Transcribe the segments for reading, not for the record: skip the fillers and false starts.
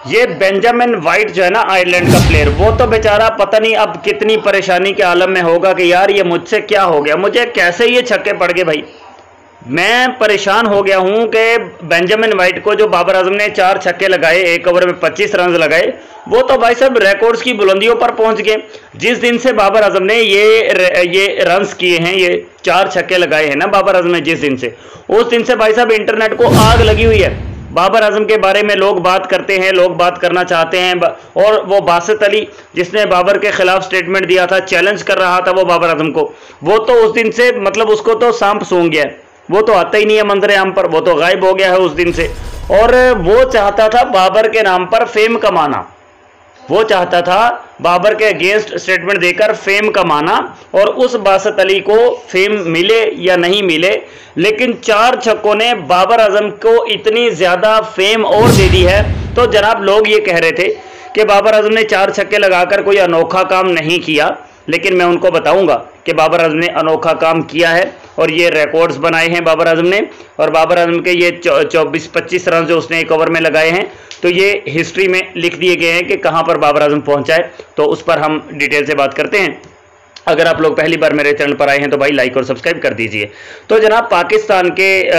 ये Benjamin white जो है ना, आयरलैंड का प्लेयर, वो तो बेचारा पता नहीं अब कितनी परेशानी के आलम में होगा कि यार ये मुझसे क्या हो गया, मुझे कैसे ये छक्के पड़ गए भाई। मैं परेशान हो गया हूं कि बेंजामिन वाइट को जो बाबर आजम ने 4 छक्के लगाए, 1 ओवर में 25 रन लगाए, वो तो भाई साहब रिकॉर्ड्स की बुलंदियों पर पहुंच गए। जिस दिन से बाबर आजम ने ये रन्स किए हैं, ये 4 छक्के लगाए हैं ना बाबर आजम ने, जिस दिन से, उस दिन से भाई साहब इंटरनेट को आग लगी हुई है। बाबर आजम के बारे में लोग बात करते हैं, लोग बात करना चाहते हैं। और वो बासित अली जिसने बाबर के खिलाफ स्टेटमेंट दिया था, चैलेंज कर रहा था वो बाबर आजम को, वो तो उस दिन से मतलब उसको तो सांप सूंघ गया, वो तो आता ही नहीं है मंजर आम पर, वो तो गायब हो गया है उस दिन से। और वो चाहता था बाबर के नाम पर फेम कमाना, वो चाहता था बाबर के अगेंस्ट स्टेटमेंट देकर फेम कमाना, और उस बासित अली को फेम मिले या नहीं मिले, लेकिन 4 छक्कों ने बाबर आजम को इतनी ज़्यादा फेम और दे दी है। तो जनाब लोग ये कह रहे थे कि बाबर आजम ने 4 छक्के लगाकर कोई अनोखा काम नहीं किया, लेकिन मैं उनको बताऊंगा कि बाबर आजम ने अनोखा काम किया है और ये रिकॉर्ड्स बनाए हैं बाबर आजम ने। और बाबर आजम के ये 24-25 रन जो उसने 1 ओवर में लगाए हैं, तो ये हिस्ट्री में लिख दिए गए हैं कि कहां पर बाबर आजम पहुंचा है। तो उस पर हम डिटेल से बात करते हैं। अगर आप लोग पहली बार मेरे चैनल पर आए हैं तो भाई लाइक और सब्सक्राइब कर दीजिए। तो जनाब पाकिस्तान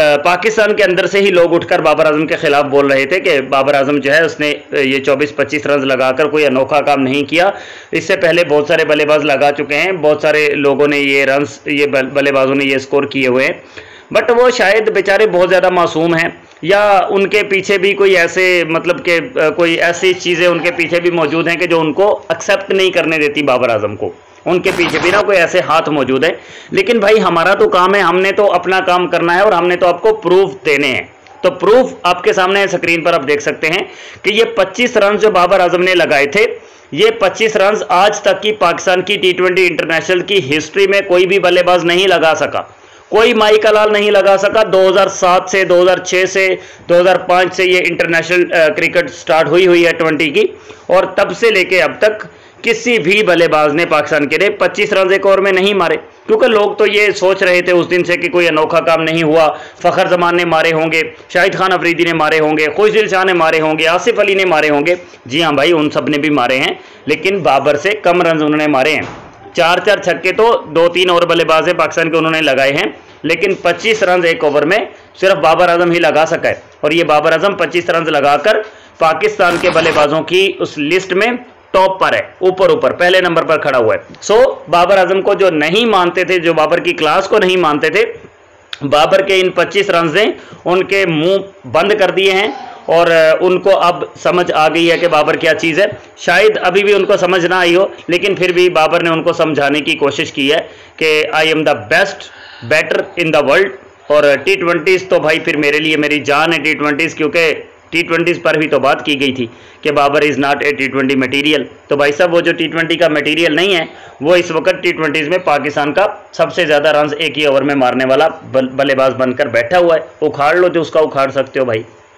के अंदर से ही लोग उठकर बाबर आजम के खिलाफ बोल रहे थे कि बाबर आजम जो है उसने ये 24-25 रन लगाकर कोई अनोखा काम नहीं किया। इससे पहले बहुत सारे बल्लेबाज लगा चुके हैं, बहुत सारे लोगों ने ये रन्स, ये बल्लेबाजों ने ये स्कोर किए हुए हैं, बट वो शायद बेचारे बहुत ज़्यादा मासूम हैं, या उनके पीछे भी कोई ऐसे मतलब कि कोई ऐसी चीज़ें उनके पीछे भी मौजूद हैं कि जो उनको एक्सेप्ट नहीं करने देती बाबर आजम को। उनके पीछे भी ना कोई ऐसे हाथ मौजूद है। लेकिन भाई हमारा तो काम है, हमने तो अपना काम करना है और हमने तो आपको प्रूफ देने हैं। तो प्रूफ आपके सामने स्क्रीन पर आप देख सकते हैं कि ये 25 रन जो बाबर आजम ने लगाए थे, ये 25 रन आज तक की पाकिस्तान की T20 इंटरनेशनल की हिस्ट्री में कोई भी बल्लेबाज नहीं लगा सका, कोई माइकल लाल नहीं लगा सका। 2007 से 2006 से 2005 से ये इंटरनेशनल क्रिकेट स्टार्ट हुई है 20 की, और तब से लेके अब तक किसी भी बल्लेबाज ने पाकिस्तान के लिए 25 रन 1 ओवर में नहीं मारे। क्योंकि लोग तो ये सोच रहे थे उस दिन से कि कोई अनोखा काम नहीं हुआ, फ़खर जमान ने मारे होंगे, शाहिद खान अफरीदी ने मारे होंगे, खुशदिल शाह ने मारे होंगे, आसिफ अली ने मारे होंगे। जी हाँ भाई, उन सब ने भी मारे हैं, लेकिन बाबर से कम रन उन्होंने मारे हैं। 4-4 छक्के तो 2-3 और बल्लेबाज है पाकिस्तान के उन्होंने लगाए हैं, लेकिन 25 रन 1 ओवर में सिर्फ बाबर आजम ही लगा सका है। और ये बाबर आजम 25 रन लगाकर पाकिस्तान के बल्लेबाजों की उस लिस्ट में टॉप पर है, ऊपर पहले नंबर पर खड़ा हुआ है। सो बाबर आजम को जो नहीं मानते थे, जो बाबर की क्लास को नहीं मानते थे, बाबर के इन 25 रन ने उनके मुंह बंद कर दिए हैं, और उनको अब समझ आ गई है कि बाबर क्या चीज़ है। शायद अभी भी उनको समझ ना आई हो, लेकिन फिर भी बाबर ने उनको समझाने की कोशिश की है कि I am the best batter in the world. और T20 तो भाई फिर मेरे लिए मेरी जान है T20, क्योंकि T20 पर भी तो बात की गई थी कि Babar is not a T20 material. तो भाई साहब वो जो T20 का मटीरियल नहीं है, वो इस वक्त T20 में पाकिस्तान का सबसे ज़्यादा रन एक ही ओवर में मारने वाला बल्लेबाज बनकर बैठा हुआ है। उखाड़ लो जो उसका उखाड़ सकते हो भाई।